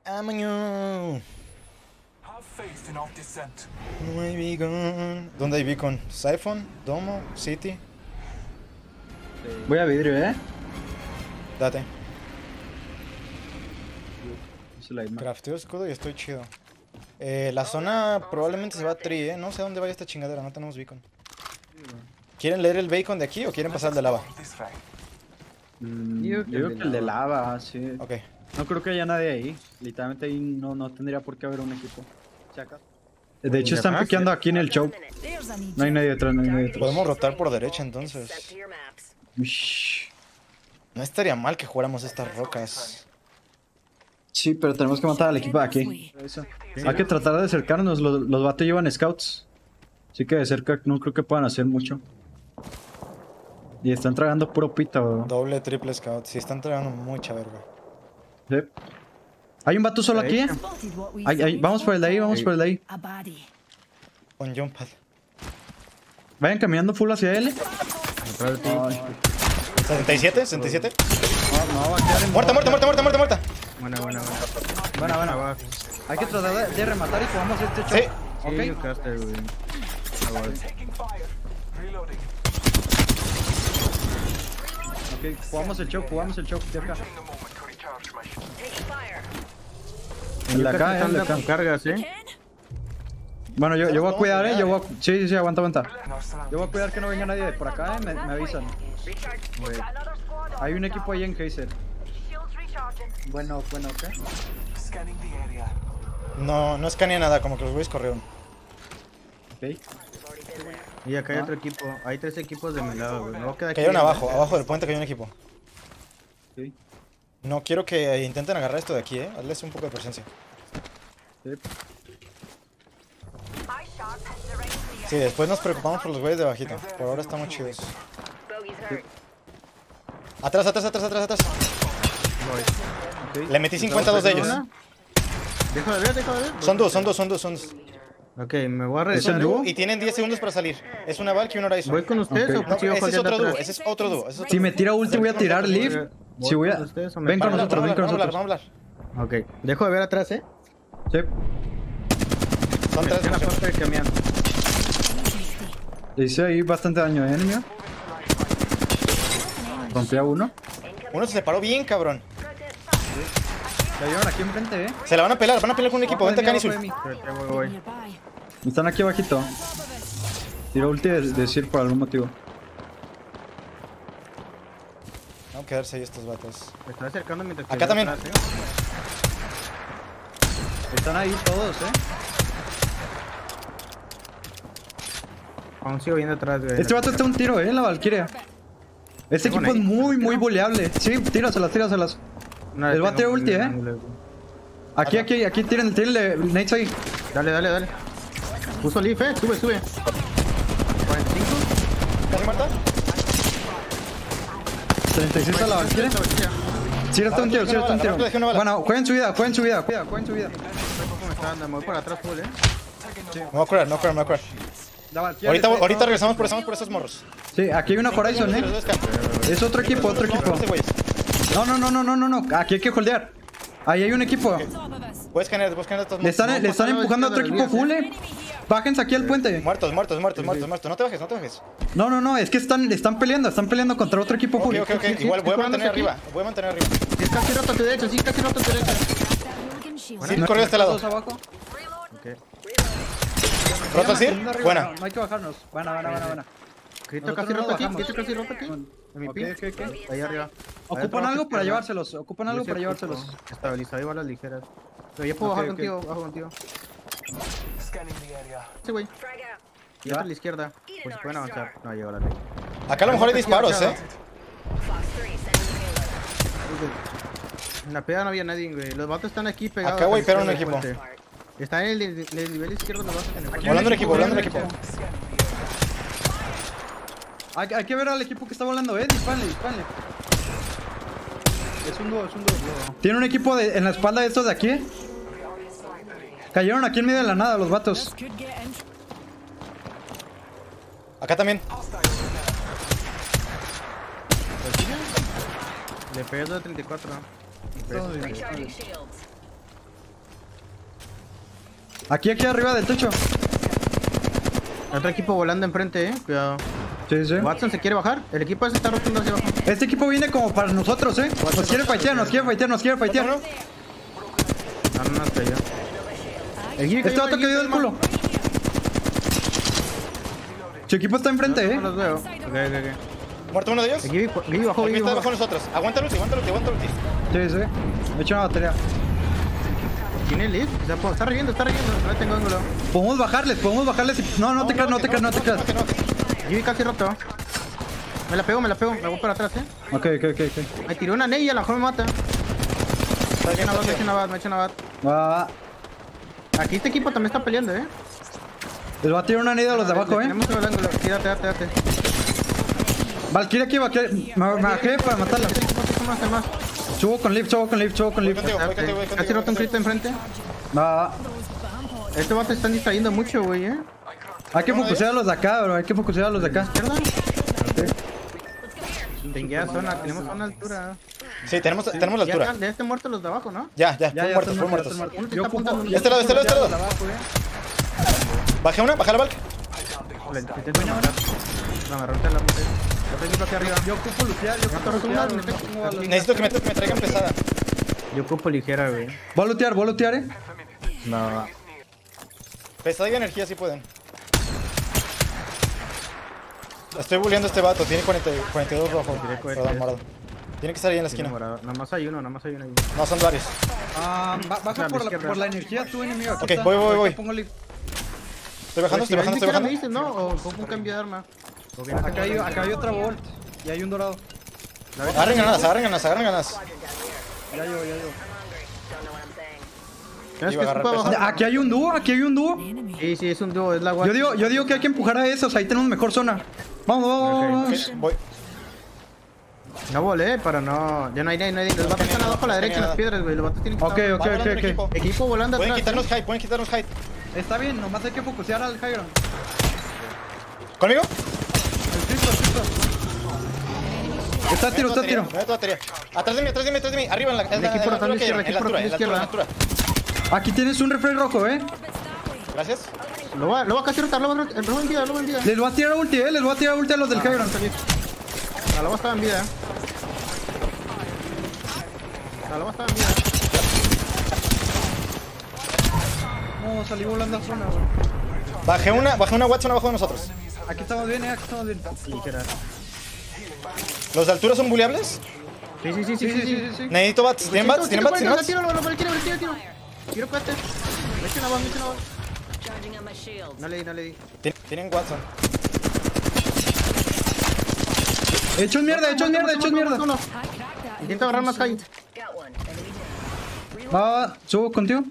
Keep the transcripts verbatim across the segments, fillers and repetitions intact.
Amaño. No hay beacon. ¿Dónde hay beacon? Siphon, Domo, City. Voy a vidrio, eh. Date. Se la imagen. Crafteo escudo y estoy chido. Eh, la zona probablemente se va a tri, eh. No sé a dónde vaya esta chingadera, no tenemos beacon. ¿Quieren leer el bacon de aquí o quieren pasar el de lava? Mm, yo creo que el de lava, sí. Ok. No creo que haya nadie ahí. Literalmente ahí no, no tendría por qué haber un equipo. De hecho están piqueando aquí en el choke. No hay nadie detrás, no hay nadie detrás. Podemos rotar por derecha entonces. Ush. No estaría mal que jugáramos estas rocas. Sí, pero tenemos que matar al equipo de aquí. Eso. Hay que tratar de acercarnos. Los, los vatos llevan scouts. Así que de cerca no creo que puedan hacer mucho. Y están tragando puro pita, bro. Doble, triple scout. Sí, están tragando mucha verga. Sí. ¿Hay un vato solo aquí? ¿Eh? Ay, ay, vamos por el de ahí, vamos por el de ahí. Con jump pad. Vayan caminando full hacia él. Ay. ¿setenta y siete? ¿setenta y siete? No, no, va a quedar en... Muerta, muerta, muerta, muerta, muerta, muerta. Buena, buena, buena. Buena, buena. Hay que tratar de, de rematar y jugamos este Sí. choke. Sí, Ok. caster, güey. Ok, jugamos el choke, jugamos el choke de acá. El de acá, eh, el de acá. Con cargas, eh. Bueno, yo, yo voy a cuidar, eh. Yo voy a... Sí, sí, sí, aguanta, aguanta. Yo voy a cuidar que no venga nadie de por acá, eh. Me, me avisan. Wey. Hay un equipo ahí en Geyser. Bueno, bueno, ¿qué? No, no escanea nada, como que los güeyes corrieron. Ok. Y acá hay otro equipo. Hay tres equipos de mi lado, güey. No queda aquí. Cayeron abajo, abajo del puente cayó un equipo. Sí. No quiero que intenten agarrar esto de aquí, eh. Hazles un poco de presencia. Sí. Sí, después nos preocupamos por los güeyes de bajito. Por ahora estamos chidos. Atrás, atrás, atrás, atrás, atrás. Okay. Le metí cincuenta a dos de ellos. Deja de ver, deja de ver. Son dos, son dos, son dos, son dos. Ok, me voy a Es regresar. un dúo y tienen diez segundos para salir. Es una Valk y un Horizon. ¿Voy con ustedes Ok. o No, sigo ese es jodiendo otro dúo, atrás? ese es otro dúo. ese es otro Si dúo. me tira ulti voy a tirar leave. Si voy a... con ustedes o me Ven con Vamos a nosotros, hablar, ven con vamos a hablar, nosotros. vamos a hablar. Ok, dejo de ver atrás, eh. Sí. Son Me tres. estoy en la parte del camión. Le hice ahí bastante daño, ¿eh, enemigo? Rompí a uno. Uno se separó bien, cabrón. La llevan aquí enfrente, eh. Se la van a pelar, van a pelear con un equipo. Vente acá, Nisul. Voy, voy, voy. Están aquí abajito. Tiro ulti de decir por algún motivo. Vamos a quedarse ahí estos vatos. Me estoy acercando mientras que Acá veo también. atrás, eh. Están ahí todos, eh. Aún sigo viendo atrás, güey. Este vato está un tiro, eh, la Valkyria. Este Tengo equipo es nade. muy, muy boleable. Sí, tíraselas, tíraselas. No, El tengo bate un- ulti, eh. ángulo, güey. Aquí, aquí, aquí, tírenle, tírenle. Nates ahí. Dale, dale, dale. Puso leaf, eh. Sube, sube. cuarenta y cinco. ¿Estás muerta? treinta y seis a la Valkyria. Sí, está un tiro, sí, está un tiro. Bueno, jueguen su vida, jueguen su vida, cuida, jueguen su vida. ¿Cómo me está dando? Me voy por atrás, full, eh. Me voy a curar, me voy a curar, me voy a curar. La Valkyria Ahorita, está ahí, ahorita todo. regresamos por, estamos por esos morros. Sí, aquí hay una Horizon, eh. Es otro equipo, otro equipo. No, no, no, no, no, no, no. Aquí hay que holdear. Ahí hay un equipo. Puedes caer, puedes caer de todos Le están, modos. le están empujando a otro equipo full, eh. Bájense aquí al puente. Muertos, muertos, muertos, muertos, muertos. No te bajes, no te bajes. No, no, no, es que están, están peleando, están peleando contra otro equipo Ok, full. ok, ok. Igual voy a mantener arriba. Voy a mantener arriba. Sí, casi roto a tu derecha, sí, casi roto a tu derecha. Sí, corrió de este lado. Todos abajo. Ok. ¿Roto así? Arriba, Buena. No, no hay que bajarnos. Buena, buena, buena, buena. Crito Nosotros casi no roto aquí, bajamos. Crito casi roto aquí. En mi Ok, pin. ok, ok. Ahí arriba. Ocupan algo para llevárselos, ocupan algo para llevárselos. Estabilizador y balas ligeras. Pero yo puedo Ok, bajar ok. contigo, bajo contigo. Sí, güey. Y Ya. otra a la izquierda. Por si pueden avanzar. No, llegó la ley. Acá a lo mejor hay disparos, eh. En la pega no había nadie, güey. Los vatos están aquí pegados. Acá, güey, al pero un izquierdo equipo. del puente. Está en el, en el nivel izquierdo los vatos en el puente. Volando un equipo, volando un equipo. Hay, hay que ver al equipo que está volando, eh. Dispanle, dispanle. Es un dúo, es un dúo. Tiene un equipo de, en la espalda de estos de aquí, eh. Cayeron aquí en medio de la nada los vatos. Acá también. Le pegué dos de treinta y cuatro. Aquí, aquí arriba del techo. Otro equipo volando enfrente, eh. Cuidado. Sí, sí. Watson se quiere bajar. El equipo ese está rotando hacia abajo. Este equipo viene como para nosotros, eh. Nos quiere fightear, nos quiere fightear, nos quiere fightear. No, no, no, hasta allá. El Gibby Este cayó, vato el que dio Gibby del culo. Su equipo está enfrente, No eh. los veo. Ok, ok, ok. ¿Muerto uno de ellos? El Gibby, Gibby bajó, Aquí Gibby está bajó. bajo nosotros. Aguanta el ulti, aguanta el ulti, aguanta el ulti. Sí, sí. Me he hecho una batería. ¿Tiene el lift? Está, está reviendo, está reviendo. No tengo ángulo. Podemos bajarles, podemos bajarles. y- No, no te creas, no te creas, no te creas. Gibby casi roto. Me la pego, me la pego. Me voy para atrás, eh. Ok, ok, ok, ok. Me tiró una ney y a lo mejor me mata. Me echa una bat, me echa una bat, me echa una bat. Va, va, va. Aquí este equipo también está peleando, eh. Les va a tirar una nida a los de abajo, eh. Tenemos el ángulo. Quédate, date, date. Valkyrie aquí, Valkyrie. Me, me bajé para matarla. Este equipo sí más, más. Subo con lift, subo con lift, subo con Voy lift. contigo, voy contigo, voy Casi contigo. roto un crit enfrente. Va, va, va. Estos vatos están distrayendo mucho, güey, eh. Hay que focusear a los de acá, bro. Hay que focusear a los de acá. ¿Izquierda? Tenguea zona, tenemos zona altura. Sí, tenemos, tenemos la Ya, altura. ya estén muertos los de abajo, ¿no? Ya, ya, Ya, fueron ya, muertos, están fueron muertos, muertos. están muertos. Uno te Yo está ocupo- apuntando. De este lado, de este lado, de este lado. de abajo, eh. Bajé una, bajé la balca. Le intento matar. No, me rompe la mujer. Yo tengo aquí arriba. Yo ocupo lutear, yo No te ocupo rotundo, lutear. me tengo- tengo balas. Necesito que me, que me traigan pesada. Yo ocupo ligera, güey. Voy a lutear, voy a lutear, eh. No. Pesada y energía si pueden. Estoy bulleando a este vato, tiene cuarenta, cuarenta y dos rojo. Perdón, morado. Tiene que estar ahí en la Tiene esquina. morado. Nada más hay uno, nada más hay uno ahí. No, son varios. Ah, ba- baja A la por la, izquierda. por la energía tu enemigo. aquí Ok, está. voy, voy, Ahorita voy. pongo lift. Estoy bajando, estoy Pues, bajando, si estoy me bajando. dices, ¿no? O ocupo un cambio de arma. O bien, Acá hay, acá hay otra volt. Y hay un dorado. Agarren ganas, agarren ganas, agarren ganas. Ya llevo, ya llevo. ¿Tienes Iba a que agarrar ocupa peso. bajar? Aquí hay un dúo, aquí hay un dúo. Sí, sí, es un dúo, es la guardia. Yo digo, yo digo que hay que empujar a esos, ahí tenemos mejor zona. Vamos, vamos, Ok, vamos. Ok, voy. No volé, para no. Ya no hay nadie, nadie. Los vatos están abajo a la derecha en las piedras, güey. Los vatos tienen que Ok, estar. ok, Va volando ok, el ok. equipo. Equipo volando Pueden atrás. quitarnos height, pueden quitarnos height. Está bien, nomás hay que focusear al Hyron. ¿Conmigo? El Cristo, el Cristo. Está a tiro, está a tiro. Me meto batería. Atrás de mí, atrás de mí, atrás de mí. Arriba en la, en la, El equipo en la rotando altura que izquierda, dieron, en la equipo altura, en la altura, en la rotando altura. Aquí tienes un refresh rojo, eh. Gracias. Lo va, lo va a casi rotar, lo va a rotar. Lo va en vida, lo va en vida. Les voy a tirar ulti, eh. Les voy a tirar ulti a los del Hyron. La loba estaba en vida. La loba estaba en vida. No, salí volando a zona, güey. Bajé una, bajé una Watson abajo de nosotros. Aquí estamos bien, eh. Aquí estamos bien. Ligera. ¿Los de altura son buleables? Sí, sí, sí, sí, Sí, sí. sí, sí, sí. Necesito bats. ¿Tienen bats? ¿Tienen bats? ¿Tienen bats? Tiro, lo, lo, tiro, tiro, tiro. Tiro cohete. Me echo una bala, me echo una bala. Charging on my shields. No le di, no le di. Tien- Tienen Watson. Hechos mierda, hechos mierda, hechos mierda. Uno. Intento agarrar más high. Got one. Enemy down. Va, va, subo contigo.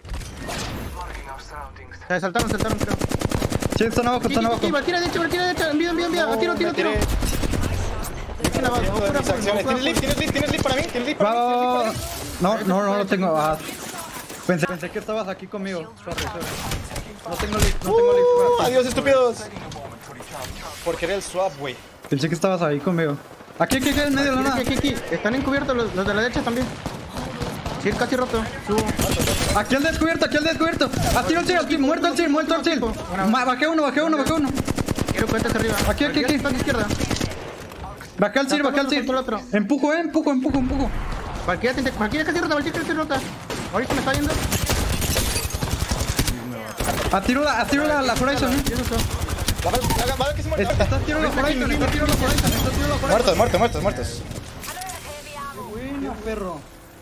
Se saltaron, saltaron, creo. Sí, están abajo, están abajo. Valkyria derecha, Valkyria derecha. Envía, envía, envía. Tiro, tiro, Me tiro. tiré. Echa la bala. Haciendo Fuera, mis fuera, acciones. fuera, ¿Tienes leaf? ¿Tienes leaf? ¿Tienes leaf para mí? ¿Tienes leaf Va, para mí? va, ¿Tienes va, leaf va. para mí? No, no, no lo tengo. Ah. Pensé, pensé que estabas aquí conmigo. Sorry, sorry. No tengo lift, no tengo Uh, lift. Adiós, estúpidos. Por querer el swap, güey. Pensé que estabas ahí conmigo. Aquí, aquí, aquí, en medio de la nada. Aquí, aquí, aquí. Están encubiertos los, los de la derecha también. Sí, casi roto. Subo. Aquí al descubierto, aquí al descubierto. Ah, tiro el tiro, muerto el tiro, muerto el tiro. Ma- Bajé uno, bajé uno, bajé uno. Quiero cohetes arriba. Aquí, aquí, aquí. Está a la izquierda. Bajé al tiro, bajé al Falta el tiro. otro. Empujo, eh, empujo, empujo, empujo. Valkyria, te- Valkyria casi rota, Valkyria casi rota. Ahorita me está yendo. A tiro la, a tiro la, la Horizon, eh. ¿Qué es eso? La bala- la bala que se muere. Está a tiro la Horizon, está a tiro la Horizon, está a tiro la Horizon. Muertos, muertos, muertos, muertos. Bueno, perro.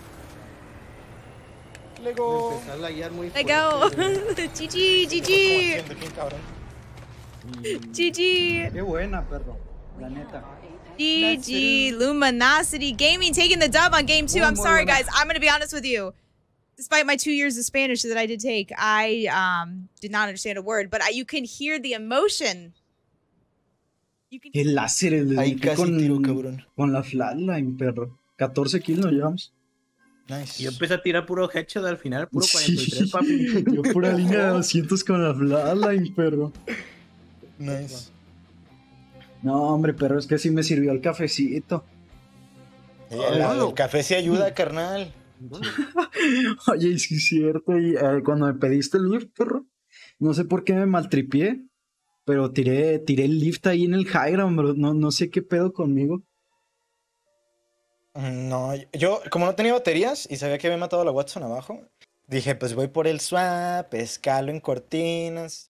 Lego. Empezó a laguear muy Let go. G G, G G, Siento que cabrón. G G, Qué buena, perro. La neta. G G. Luminosity Gaming taking the dub on game two. I'm sorry, guys. I'm gonna be honest with you. Despite my two years of Spanish that I did take, I um did not understand a word, but I, you can hear the emotion. You can. El láser, el Ahí dediqué casi con, tiro, cabrón. con la flatline, perro. catorce kills nos llevamos. Nice. Yo empecé a tirar puro headshot al final, puro Sí. cuarenta y tres, papi. Yo pura línea de doscientos con la flatline, perro. Nice. No, hombre, perro, es que sí me sirvió el cafecito. Eh, la- el café sí ayuda, carnal. Oye, sí es cierto. Y, eh, cuando me pediste el lift, perro, no sé por qué me maltripié, pero tiré, tiré el lift ahí en el high ground, bro. No, no sé qué pedo conmigo. No, yo como no tenía baterías y sabía que había matado a la Watson abajo, dije, pues voy por el swap, escalo en cortinas.